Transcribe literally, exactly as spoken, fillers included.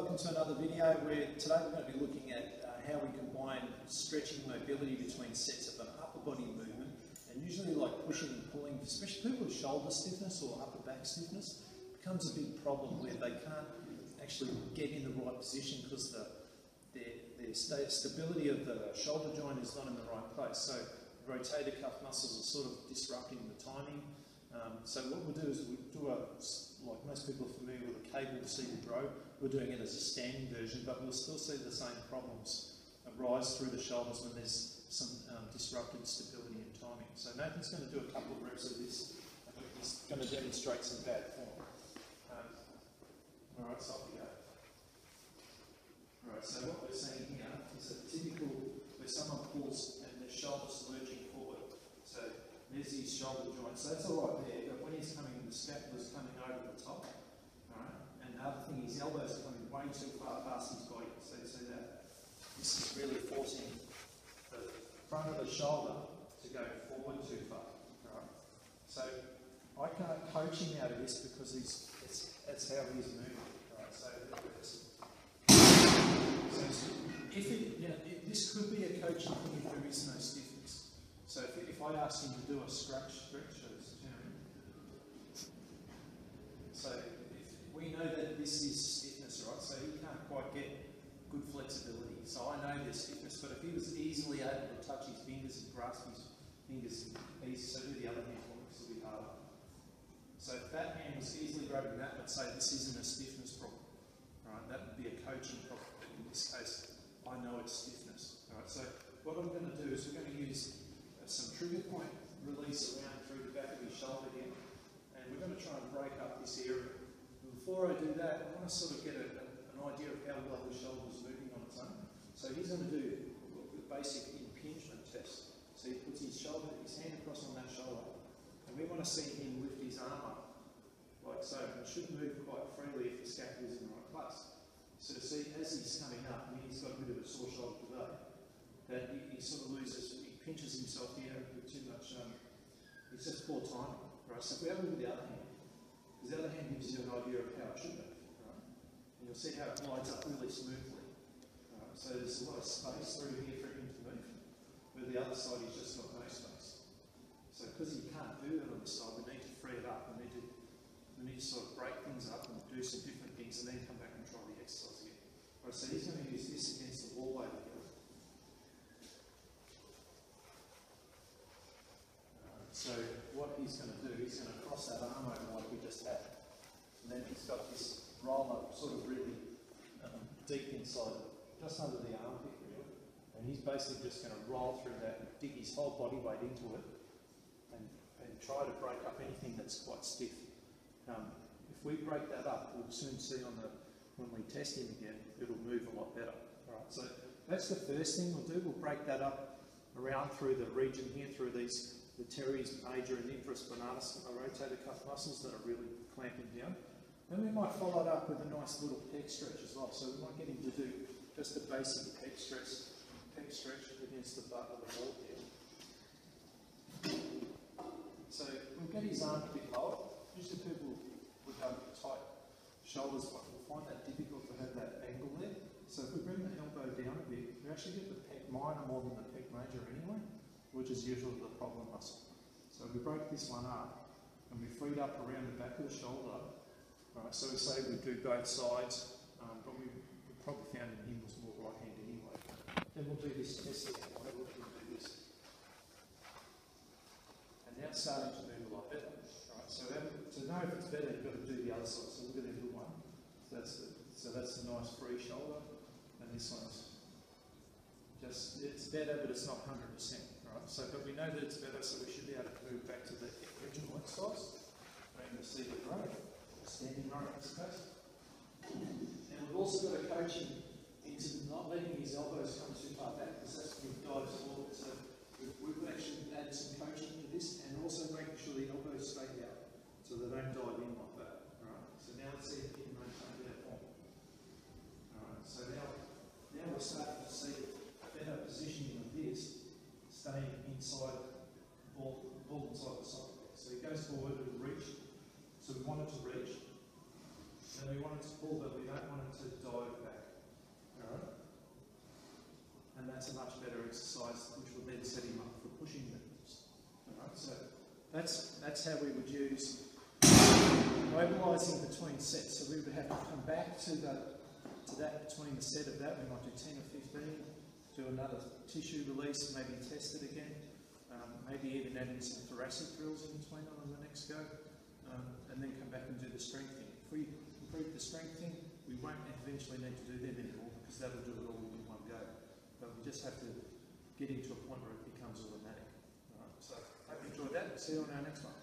welcome to another video where today we're going to be looking at uh, how we combine stretching mobility between sets of an upper body movement, and usually like pushing and pulling, especially people with shoulder stiffness or upper back stiffness, becomes a big problem where they can't actually get in the right position because the, their, their sta stability of the shoulder joint is not in the right place. So rotator cuff muscles are sort of disrupting the timing. Um, so what we'll do is we do a, like most people are familiar with a cable seated row, we're doing it as a standing version, but we'll still see the same problems arise through the shoulders when there's some um, disrupted stability and timing. So Nathan's going to do a couple of reps of this, and he's going to demonstrate some bad form. Um, Alright, so off we go. Alright, so what we're seeing here is a typical where someone pulls and their shoulders lurching forward. So there's his shoulder joint, so that's all right there, but when he's coming, the scapula's coming over the top, alright? And the other thing, his elbows are coming way too far past his body, so you see that? This is really forcing the front of the shoulder to go forward too far, alright? So I can't coach him out of this because he's, it's, that's how he's moving, alright? So, so if it, you know, it, this could be a coaching thing if there is no stiffness. So if, if I ask him to do a scratch stretch, so if we know that this is stiffness, right? So he can't quite get good flexibility. So I know there's stiffness, but if he was easily able to touch his fingers and grasp his fingers easy, so do the other hand for me, because it'll be harder. So if that hand was easily grabbing that, let's say this isn't a stiffness problem, right? That would be a coaching problem. In this case, I know it's stiffness, right? So what I'm going to do is we're going to use some trigger point release around through the back of his shoulder here, and we're going to try and break up this area. And before I do that, I want to sort of get a, a, an idea of how well the shoulder is moving on its own. So he's going to do the basic impingement test. So he puts his shoulder, his hand across on that shoulder, and we want to see him lift his arm up, like so. And it should move quite freely if the scapula is in the right place. So to see as he's coming up, I mean he's got a bit of a sore shoulder today, that he, he sort of loses, he pinches himself here with too much, um, it's just poor timing, right? So if we have a look at the other hand, because the other hand gives you an idea of how it should move, right? And you'll see how it glides up really smoothly, right? So there's a lot of space through here for him to move, where the other side he's just got no space. So because he can't do that on this side, we need to free it up, we need to, we need to sort of break things up and do some different things and then come back and try the exercise again. Right, so he's going to use this against the wall over here. So what he's going to do, he's going to cross that arm over like we just had. And then he's got this roller sort of really um, deep inside, just under the armpit really. And he's basically just going to roll through that and dig his whole body weight into it and, and try to break up anything that's quite stiff. Um, if we break that up, we'll soon see on the, when we test him again, it'll move a lot better. All right, so that's the first thing we'll do. We'll break that up around through the region here, through these the teres major and infraspinatus rotator cuff muscles that are really clamping down. Then we might follow it up with a nice little pec stretch as well. So we might get him to do just a basic pec stretch, pec stretch against the butt of the ball here. So we'll get his arm a bit lower. Usually people would have tight shoulders, but we'll find that difficult to have that angle there. So if we bring the elbow down a bit, we actually get the pec minor more than the pec major anyway, which is usually the problem muscle. So we broke this one up and we freed up around the back of the shoulder. Right, so we say we do both sides, um, but we, we probably found in him was more right-handed anyway. Then we'll do this test again. We'll do this. And now it's starting to move a lot better. Right, so to know if it's better, you've got to do the other side. So look at the little one. So that's the, so that's the nice free shoulder, and this one's just, it's better, but it's not one hundred percent, right? So, but we know that it's better, so we should be able to move back to the original exercise. Bring the seated row, standing row in this case. And we've also got to coach him into not letting his elbows come too far back, because that's when he dives forward. So we've, we've actually added some coaching to this, and also making sure the elbows stay out, so they don't dive in like that. Right? So now let's see if he can maintain that form. Alright, so now, now we're starting to see better positioning of this, staying inside the ball, ball inside the socket. So he goes forward and reach. So we want it to reach. Then we want it to pull, but we don't want it to dive back. exercise, which will then set him up for pushing movements. Alright, so that's, that's how we would use mobilising between sets. So we would have to come back to, the, to that between the set of that. We might do ten or fifteen, do another tissue release, maybe test it again. Um, maybe even add in some thoracic drills in between on the next go, um, and then come back and do the strengthening. If we improve the strengthening, we won't eventually need to do that anymore because that'll do it all in one go. But we just have to get into a point where it becomes automatic. All right, so I hope you enjoyed that. See you on our next one.